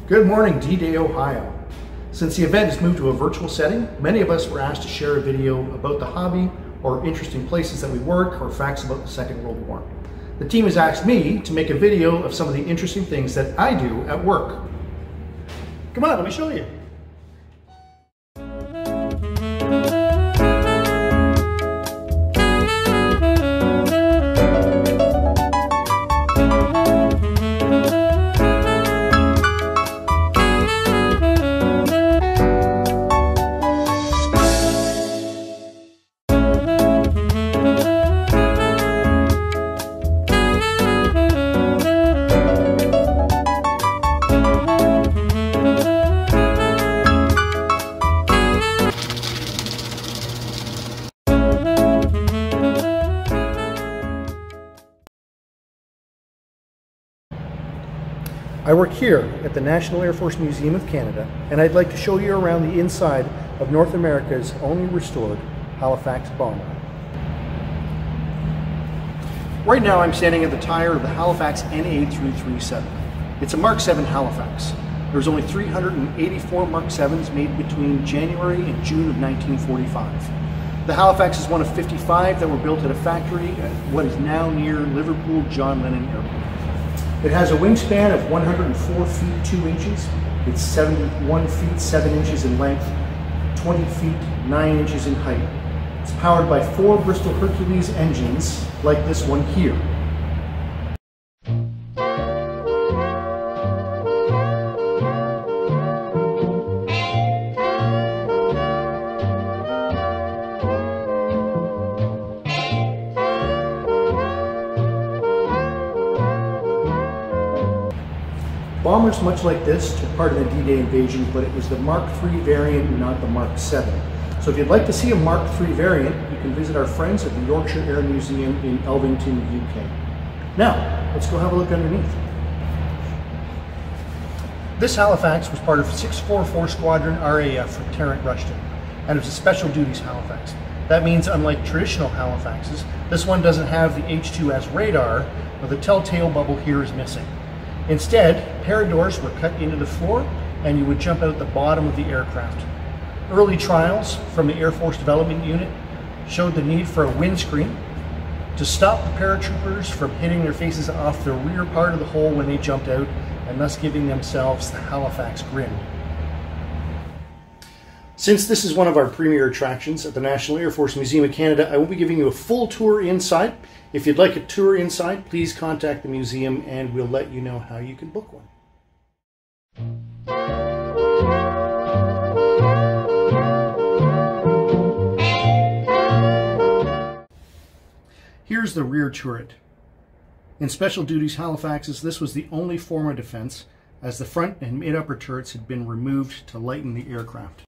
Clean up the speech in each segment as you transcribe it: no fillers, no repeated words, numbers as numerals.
Good morning, D-Day, Ohio. Since the event has moved to a virtual setting, many of us were asked to share a video about the hobby or interesting places that we work or facts about the Second World War. The team has asked me to make a video of some of the interesting things that I do at work. Come on, let me show you. I work here at the National Air Force Museum of Canada, and I'd like to show you around the inside of North America's only restored Halifax bomber. Right now I'm standing at the tire of the Halifax NA337. It's a Mark 7 Halifax. There's only 384 Mark 7s made between January and June of 1945. The Halifax is one of 55 that were built at a factory at what is now near Liverpool John Lennon Airport. It has a wingspan of 104 feet 2 inches. It's 71 feet 7 inches in length, 20 feet 9 inches in height. It's powered by 4 Bristol Hercules engines like this one here. Bombers much like this took part in the D-Day invasion, but it was the Mark III variant and not the Mark 7. So if you'd like to see a Mark III variant, you can visit our friends at the Yorkshire Air Museum in Elvington, UK. Now, let's go have a look underneath. This Halifax was part of 644 Squadron RAF from Tarrant Rushton, and it was a special duties Halifax. That means unlike traditional Halifaxes, this one doesn't have the H2S radar, but the telltale bubble here is missing. Instead, paradors were cut into the floor and you would jump out the bottom of the aircraft. Early trials from the Air Force Development Unit showed the need for a windscreen to stop the paratroopers from hitting their faces off the rear part of the hull when they jumped out, and thus giving themselves the Halifax grin. Since this is one of our premier attractions at the National Air Force Museum of Canada, I will be giving you a full tour inside. If you'd like a tour inside, please contact the museum and we'll let you know how you can book one. Here's the rear turret. In special duties Halifaxes, this was the only form of defense, as the front and mid-upper turrets had been removed to lighten the aircraft.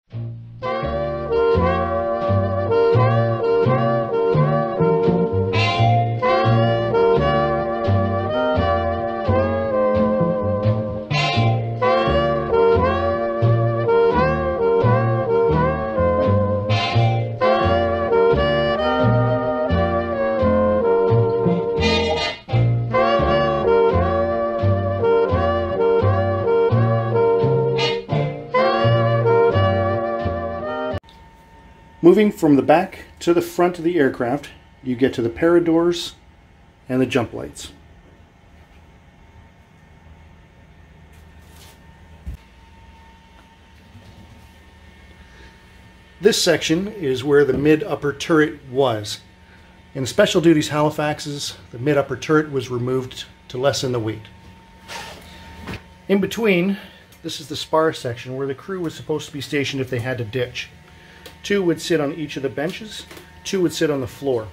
Moving from the back to the front of the aircraft, you get to the paradors and the jump lights. This section is where the mid-upper turret was. In special duties Halifaxes, the mid-upper turret was removed to lessen the weight. In between, this is the spar section where the crew was supposed to be stationed if they had to ditch. 2 would sit on each of the benches, 2 would sit on the floor.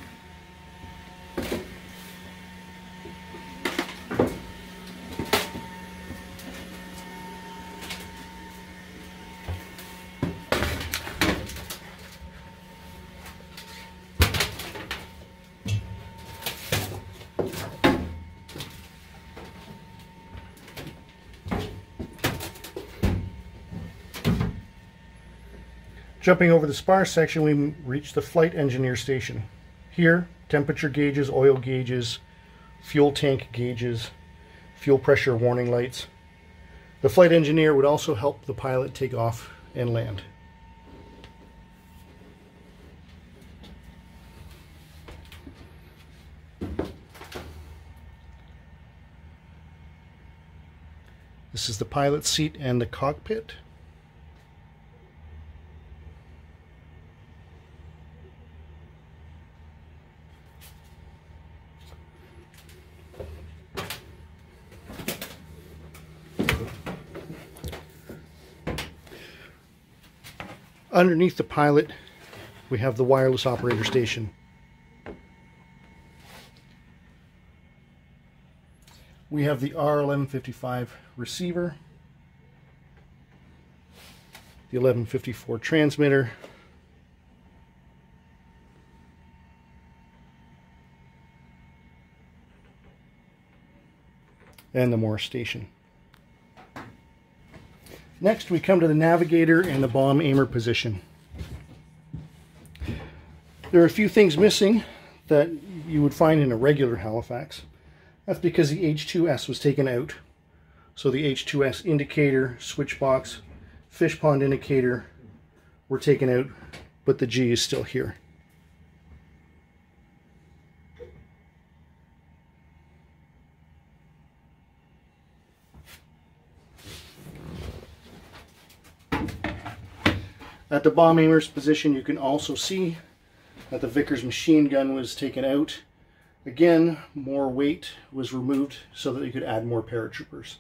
Jumping over the spar section, we reach the flight engineer station. Here, temperature gauges, oil gauges, fuel tank gauges, fuel pressure warning lights. The flight engineer would also help the pilot take off and land. This is the pilot's seat and the cockpit. Underneath the pilot, we have the wireless operator station. We have the R1155 receiver, the 1154 transmitter, and the Morse station. Next, we come to the navigator and the bomb aimer position. There are a few things missing that you would find in a regular Halifax. That's because the H2S was taken out. So the H2S indicator, switch box, fish pond indicator were taken out, but the G is still here. At the bomb aimer's position, you can also see that the Vickers machine gun was taken out. Again, more weight was removed so that you could add more paratroopers.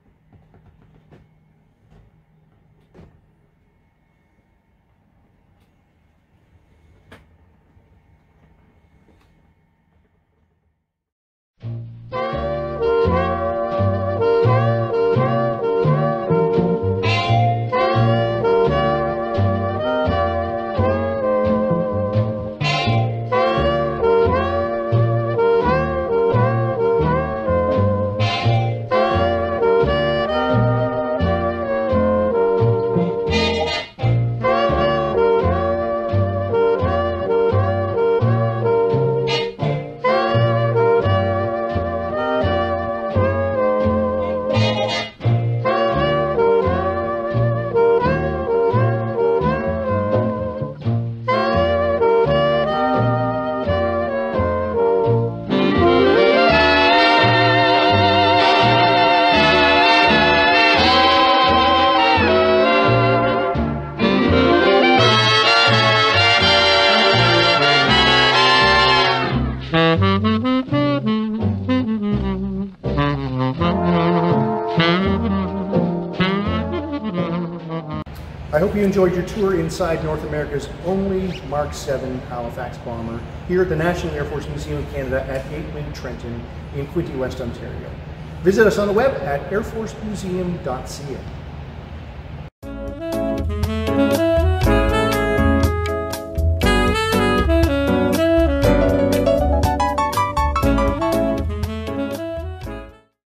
I hope you enjoyed your tour inside North America's only Mark 7 Halifax bomber here at the National Air Force Museum of Canada at 8 Wing Trenton in Quinte, West Ontario. Visit us on the web at airforcemuseum.ca.